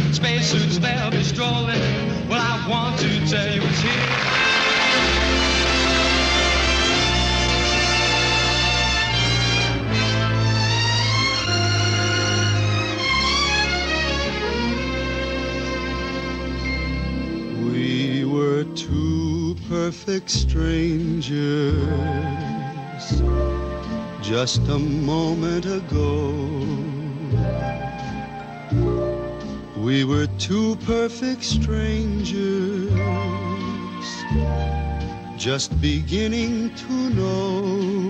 Spacesuits, they'll be strolling. Well, I want to tell you it's here. We were two perfect strangers just a moment ago. We were two perfect strangers just beginning to know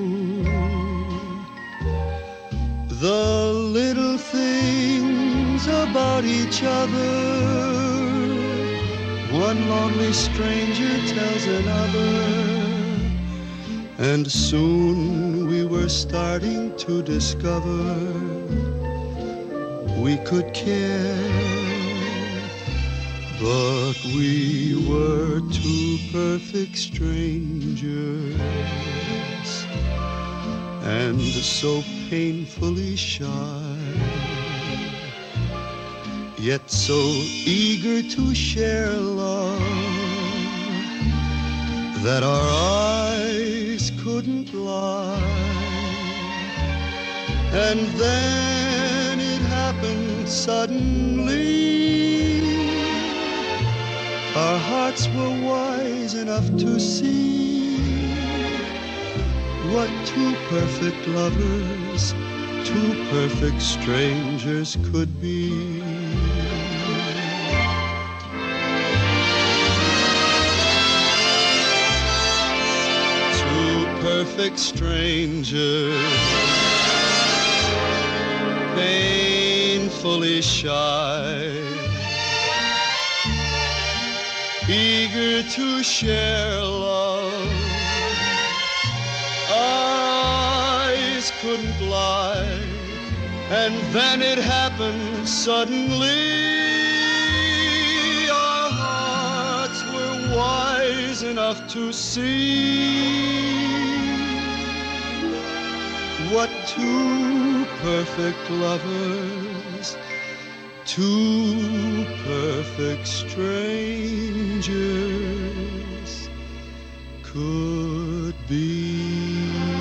the little things about each other. One lonely stranger tells another, and soon we were starting to discover we could care. But we were two perfect strangers, and so painfully shy, yet so eager to share love that our eyes couldn't lie. And then it happened suddenly. Our hearts were wise enough to see what two perfect lovers, two perfect strangers could be. Two perfect strangers, painfully shy, eager to share love. Our eyes couldn't lie, and then it happened suddenly. Our hearts were wise enough to see what two perfect lovers, two perfect strangers could be.